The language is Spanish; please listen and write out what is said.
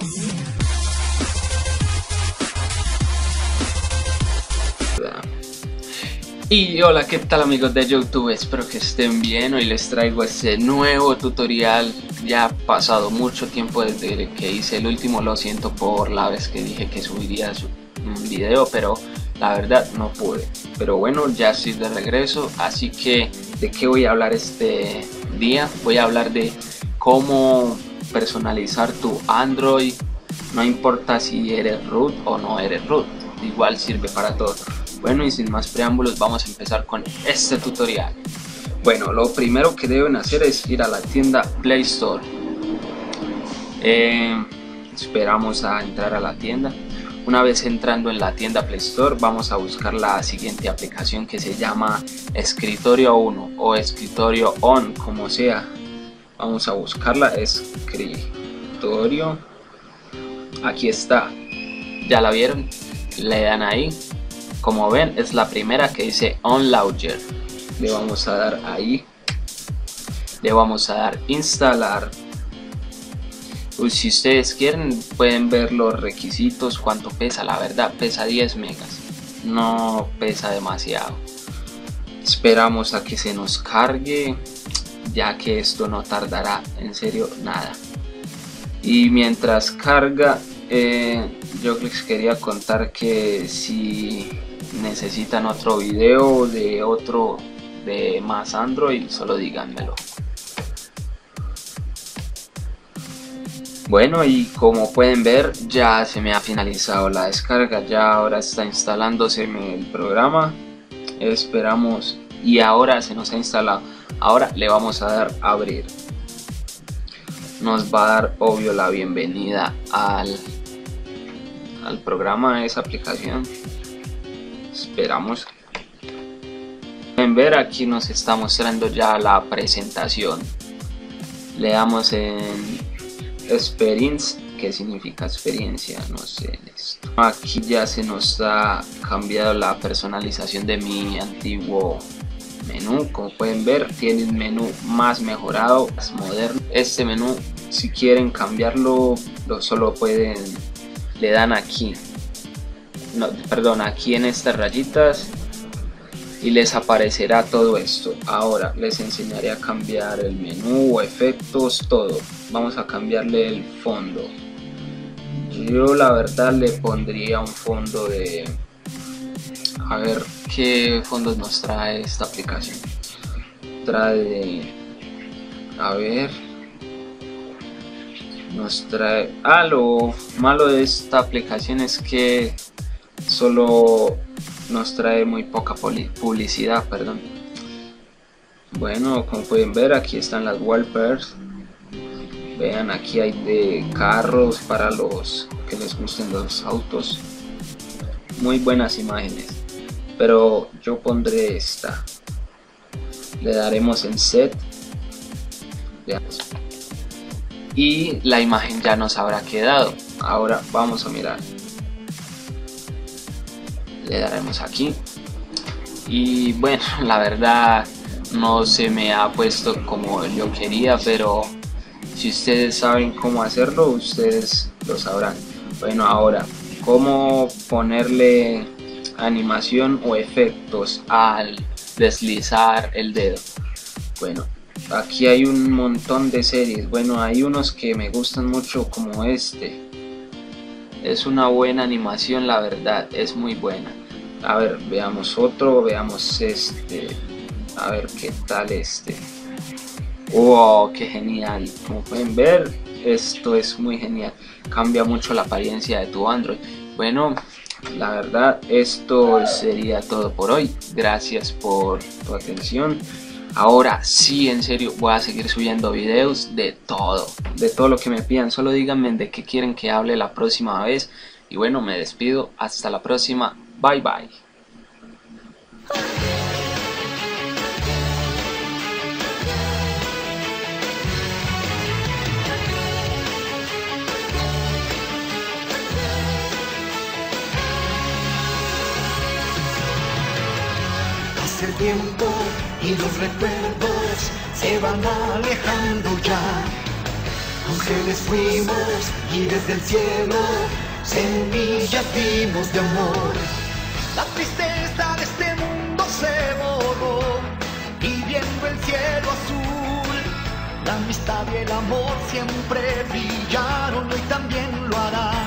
Y hola, ¿qué tal amigos de YouTube? Espero que estén bien. Hoy les traigo este nuevo tutorial. Ya ha pasado mucho tiempo desde que hice el último. Lo siento por la vez que dije que subiría un video, pero la verdad no pude. Pero bueno, ya estoy de regreso. Así que, ¿de qué voy a hablar este día? Voy a hablar de cómo personalizar tu Android. No importa si eres root o no eres root, igual sirve para todo. Bueno, y sin más preámbulos, vamos a empezar con este tutorial. Bueno, lo primero que deben hacer es ir a la tienda Play Store. Esperamos a entrar a la tienda. Una vez entrando en la tienda Play Store, vamos a buscar la siguiente aplicación que se llama Escritorio 1 o Escritorio On, como sea. Vamos a buscarla, Escritorio. Aquí está. ¿Ya la vieron? Le dan ahí. Como ven, es la primera que dice On Launcher. Le vamos a dar ahí. Le vamos a dar instalar. Si ustedes quieren pueden ver los requisitos, cuánto pesa. La verdad pesa 10 megas. No pesa demasiado. Esperamos a que se nos cargue, ya que esto no tardará en serio nada. Y mientras carga, yo les quería contar que si necesitan otro video de más Android, solo díganmelo. Bueno, y como pueden ver, ya se me ha finalizado la descarga. Ya ahora está instalándose el programa. Esperamos, y ahora se nos ha instalado. Ahora le vamos a dar a abrir. Nos va a dar obvio la bienvenida al programa de esa aplicación. Esperamos. Pueden ver, aquí nos está mostrando ya la presentación. Le damos en Experience, que significa experiencia, no sé esto. Aquí ya se nos ha cambiado la personalización de mi antiguo menú. Como pueden ver, tiene un menú más mejorado, más moderno. Este menú, si quieren cambiarlo, solo pueden, le dan aquí, aquí en estas rayitas y les aparecerá todo esto. Ahora les enseñaré a cambiar el menú, efectos, todo. Vamos a cambiarle el fondo. Yo la verdad le pondría un fondo de, a ver qué fondos nos trae esta aplicación. Trae, a ver, nos trae, lo malo de esta aplicación es que solo nos trae muy poca publicidad, perdón. Bueno, como pueden ver, aquí están las wallpapers. Vean, aquí hay de carros para los que les gusten los autos. Muy buenas imágenes, pero yo pondré esta. Le daremos en set y la imagen ya nos habrá quedado. Ahora vamos a mirar. Le daremos aquí y bueno, la verdad no se me ha puesto como yo quería, pero si ustedes saben cómo hacerlo, ustedes lo sabrán. Bueno, ahora, ¿cómo ponerle animación o efectos al deslizar el dedo? Bueno, aquí hay un montón de series. Bueno, hay unos que me gustan mucho, como este. Es una buena animación, la verdad, es muy buena. A ver, veamos otro, veamos este. A ver qué tal este. ¡Wow! ¡Qué genial! Como pueden ver, esto es muy genial. Cambia mucho la apariencia de tu Android. Bueno, la verdad, esto sería todo por hoy. Gracias por tu atención. Ahora sí, en serio, voy a seguir subiendo videos de todo lo que me pidan. Solo díganme de qué quieren que hable la próxima vez. Y bueno, me despido. Hasta la próxima. Bye bye. Pasa el tiempo y los recuerdos se van alejando ya. ángeles fuimos y desde el cielo semillas dimos de amor. La tristeza de este mundo se borró y viendo el cielo azul, la amistad y el amor siempre brillaron y hoy también lo harán.